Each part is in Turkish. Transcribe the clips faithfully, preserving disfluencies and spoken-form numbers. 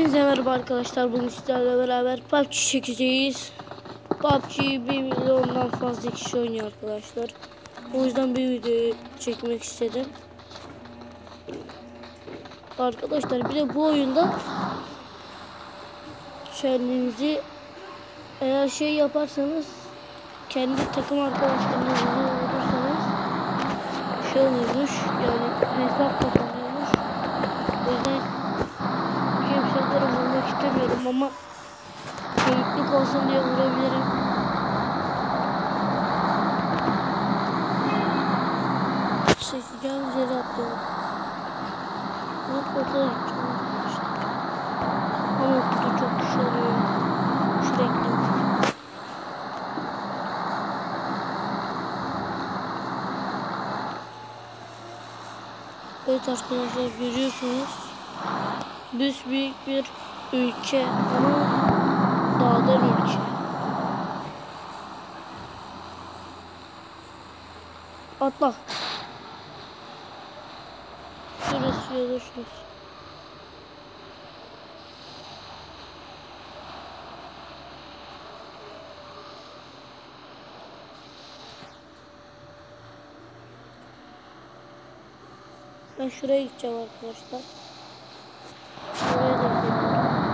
Hepinize merhaba arkadaşlar. Bugün sizlerle beraber P U B G çekeceğiz. P U B G'yi bir milyondan fazla kişi oynuyor arkadaşlar. O yüzden bir video çekmek istedim. Arkadaşlar bir de bu oyunda kendinizi eğer şey yaparsanız, kendi takım arkadaşlarınızı olursanız şey oluyormuş, yani hesap kazanıyormuş. O yüzden kimselere vurmak istemiyorum ama keyiflik olsun diye vurabilirim. Seçeceğim yere atlıyorum. Not ortaya gideceğim arkadaşlar. Ama burada çok kişi oluyor. Sürekli. Evet arkadaşlar, görüyorsunuz. Büyük bir ülke ama dağdan ülke. Atla. Şurası görüyorsunuz. Ben şuraya gideceğim arkadaşlar. Oraya da gidelim.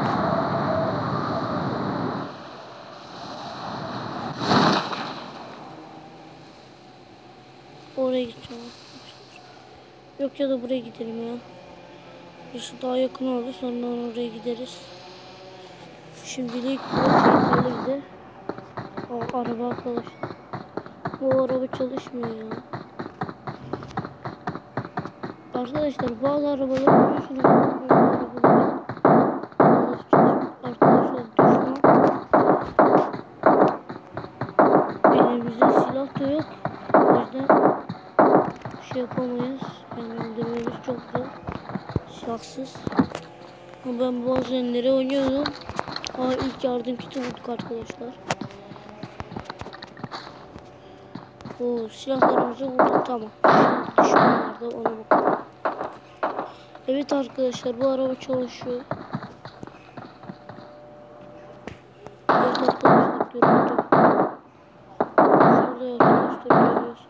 Oraya gideceğim arkadaşlar. Yok ya da buraya gidelim ya. Burası daha yakın oldu. Sonra oraya gideriz. Şimdilik burası yeterli bize. O araba arkadaşlar. Bu araba çalışmıyor ya. Arkadaşlar bazı arabalar biliyorsunuz. Arkadaşlar düşman. Elimizde silah da yok. O yüzden şey yapamayız. Yani öldürmemiz çok zor. Silahsız. Ama ben bu azenleri oynuyordum. Aa, ilk yardım kiti bulduk arkadaşlar. Oo, silahlarımızı bulduk, tamam. Düşmanlarda ona bakalım. Evet arkadaşlar, bu araba çalışıyor. Evet arkadaşlar, görüldü. Şurada arkadaşlar görüyorsunuz.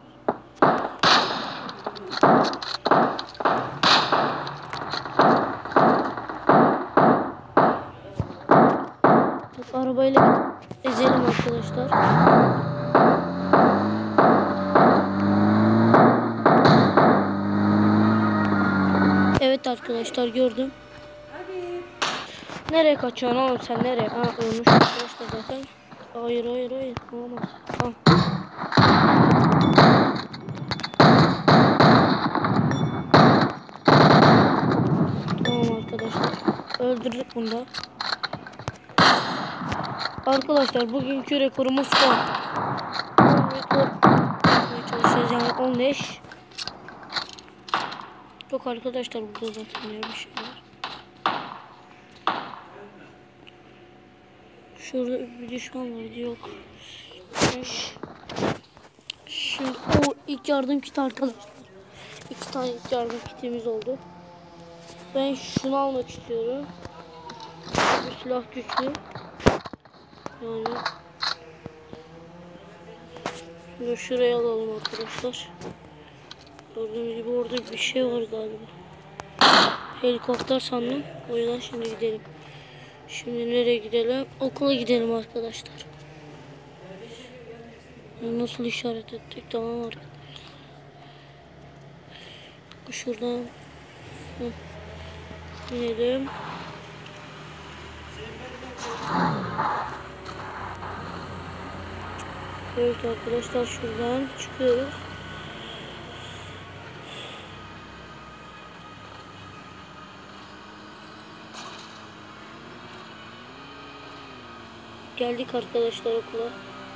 Bak, arabayla ezelim arkadaşlar. Evet arkadaşlar, gördüm. Nereye kaçıyorsun oğlum sen, nereye? Ha, ölmüş arkadaşlar zaten. Hayır hayır hayır, olmaz. Ha. Tamam arkadaşlar, öldürdük bunu da. Arkadaşlar bugünkü rekorumuz on. Rekor yapmaya çalışacağız, yani on beş. Yok arkadaşlar, burada zaten ya bir şey var. Şurada bir düşman var, yok. Şimdi o ilk yardım kiti arkadaşlar. İki tane ilk yardım kitimiz oldu. Ben şunu almak istiyorum. Bu silah güçlü. Yani şunu şuraya alalım arkadaşlar. Gördüğünüz gibi orada bir şey var galiba. Helikopter sandım. O yüzden şimdi gidelim. Şimdi nereye gidelim? Okula gidelim arkadaşlar. Nasıl işaret ettik? Tamam arkadaşlar. Şuradan Hı. inelim. Evet arkadaşlar, şuradan çıkıyoruz. Geldik arkadaşlar okula.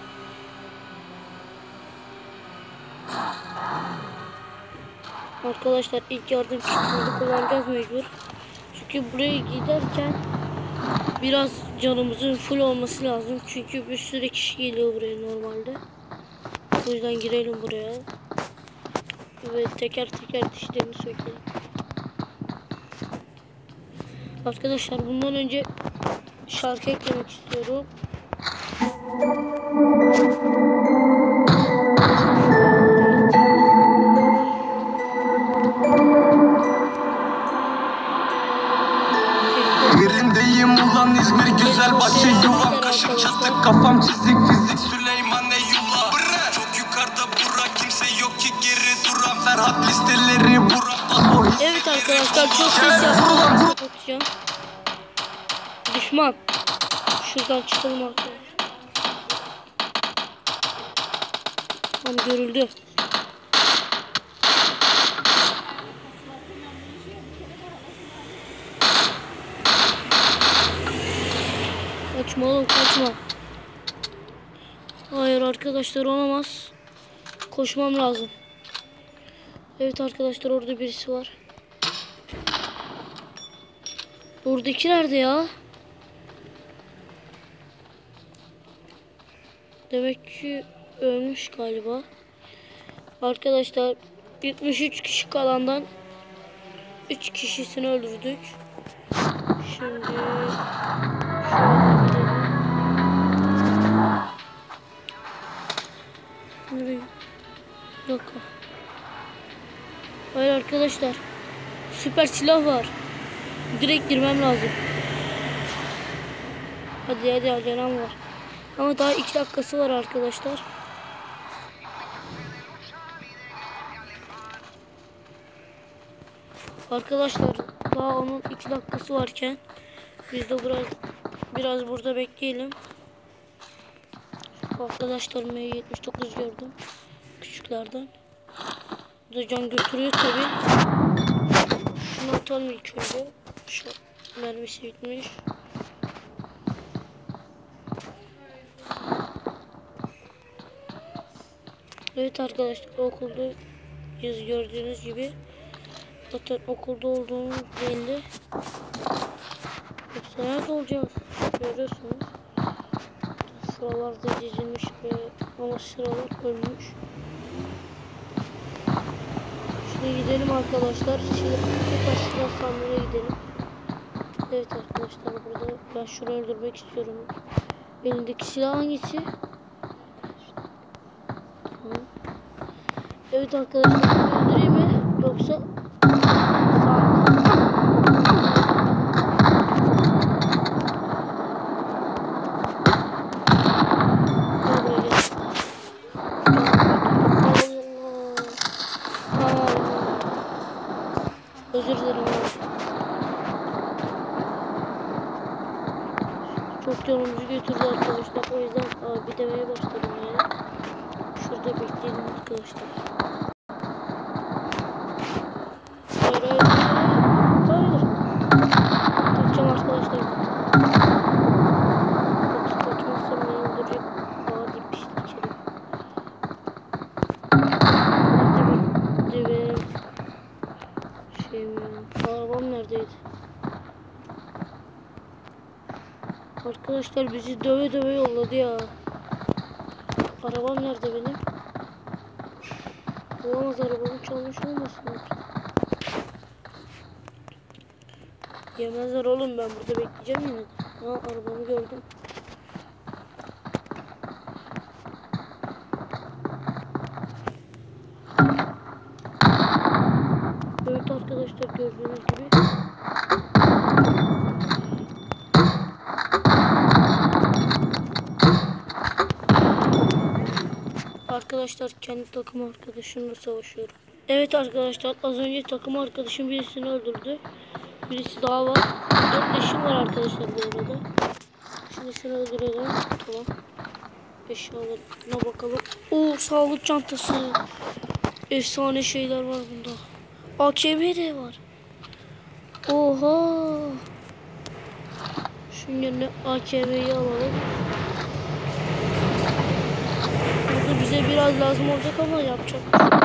Arkadaşlar ilk yardım kitimizi kullanacağız mecbur. Çünkü buraya giderken biraz canımızın full olması lazım. Çünkü bir sürü kişi geliyor buraya normalde. O yüzden girelim buraya. Ve teker teker dişlerini sökelim. Arkadaşlar bundan önce şarkı eklemek istiyorum. Yerindeyim ulan İzmir güzel bahçe yuvam. Kaşım çatık kafam çizik fizik Süleyman Eyvallah. Çok yukarıda bura kimse yok ki geri duran. Ferhat listeleri bura. Evet arkadaşlar çok ses yaptım. Kapatacağım. Düşman. Şuradan çıkalım arkadaşlar. Tam görüldü. Kaçma oğlum kaçma. Hayır arkadaşlar olamaz. Koşmam lazım. Evet arkadaşlar orada birisi var. Oradaki nerede ya? Demek ki ölmüş galiba. Arkadaşlar yetmiş üç kişi kalandan üç kişisini öldürdük. Şimdi şöyle gidelim. Bir dakika. Hayır arkadaşlar. Süper silah var. Direkt girmem lazım. Hadi hadi acelem var. Ama daha iki dakikası var arkadaşlar. Arkadaşlar daha onun iki dakikası varken biz de biraz biraz burada bekleyelim. Arkadaşlar M yetmiş dokuz gördüm. Küçüklerden. Bu da can götürüyor tabi. Şunu atalım ilk önce. Şu mermisi bitmiş. Evet arkadaşlar okulda yazı gördüğünüz gibi. Zaten okulda olduğumuz belli. Yoksa nerede olacağız? Görüyorsunuz. Sıralarda dizilmiş ve ama sıralar ölmüş. Şimdi gidelim arkadaşlar. Şimdi süper silah sandığına gidelim. Evet arkadaşlar burada ben şunu öldürmek istiyorum. Elimdeki silah hangisi? Tamam. Evet arkadaşlar öldüreyim mi? Yoksa özür dilerim. Çok canımızı götürdü arkadaşlar. O yüzden abi demeye başladım yani. Şurada bekleyelim arkadaşlar. Hayır hayır hayır. Hayır. Kaçacağım arkadaşlar. Yoksa kaçmazsam beni öldürecek. Adi pislik herif. Nerede benim şeyim ya. Arabam neredeydi? Arkadaşlar bizi döve döve yolladı ya. Arabam nerede benim? Olamaz, arabamı çalmış olmasınlar. Yemezler oğlum, ben burada bekleyeceğim yine. Ha, arabamı gördüm. Evet arkadaşlar gördüğünüz gibi. Arkadaşlar kendi takım arkadaşımla savaşıyorum. Evet arkadaşlar az önce takım arkadaşım birisini öldürdü. Birisi daha var. Dört leşim var arkadaşlar bu arada. Şimdi seni öldürelim. Tamam. Eşyalarına bakalım. Oo, sağlık çantası. Efsane şeyler var bunda. A K M de var. Oha. Şunun yerine A K M'yi alalım. Burada bize biraz lazım olacak ama yapacak.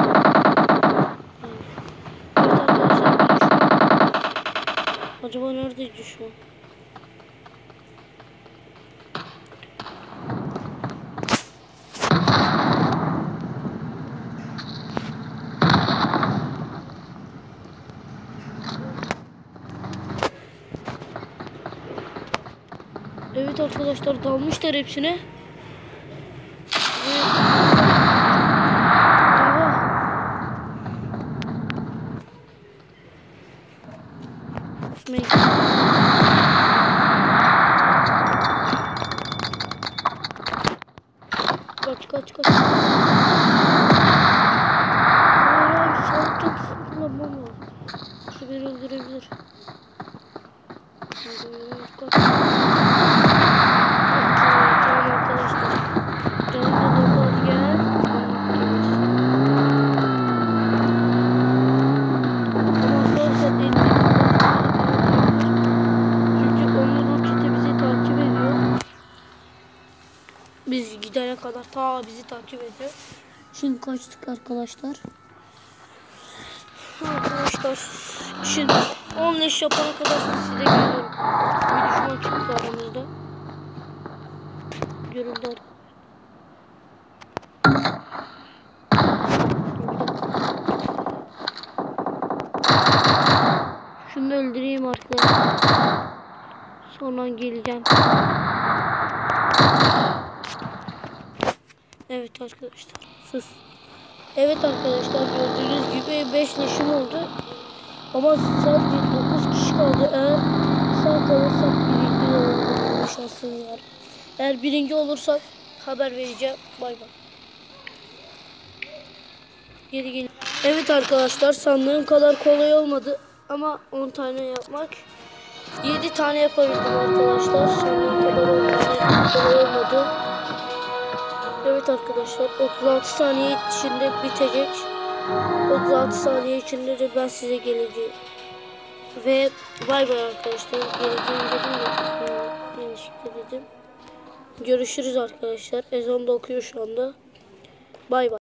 Evet arkadaşlar, acaba neredeydi şu an? Evet arkadaşlar, dalmışlar hepsine. Evet. Eyvah. Şuraya git. Kaç kaç kaç. Hayır hayır, sağlıktan kullanmam lazım. Şu beni öldürebilir. Hayır hayır hayır, kaç. Okey, tamam arkadaşlar. Canım da doldu, gel. Ama arkadaşlar elini çünkü onun roketi bizi takip ediyor. Biz gidene kadar ta bizi takip ediyor. Şimdi kaçtık arkadaşlar. Arkadaşlar şimdi on leş yapana kadar size geliyorum. Bir düşman çıktı aramızda. Görüldü arkadaşlar. Şunu öldüreyim arkadaşlar. Sonra geleceğim. Evet arkadaşlar. Sus. Evet arkadaşlar, gördüğünüz gibi beş leşim oldu. Ama sadece dokuz kişi kaldı. Eğer sağ kalırsak birinci olma şansım var. Eğer birinci olursak haber vereceğim. Bay bay. Geri gelin. Evet arkadaşlar, sandığım kadar kolay olmadı. Ama on tane yapmak. yedi tane yapabildim arkadaşlar. Sandığım kadar kolay olmadı. Evet arkadaşlar, otuz altı saniye içinde bitecek. otuz altı saniye içinde de ben size geleceğim. Ve bay bay arkadaşlar. Geleceğim dedim de yani yanlışlıkla dedim. Görüşürüz arkadaşlar. Ezan da okuyor şu anda. Bay bay.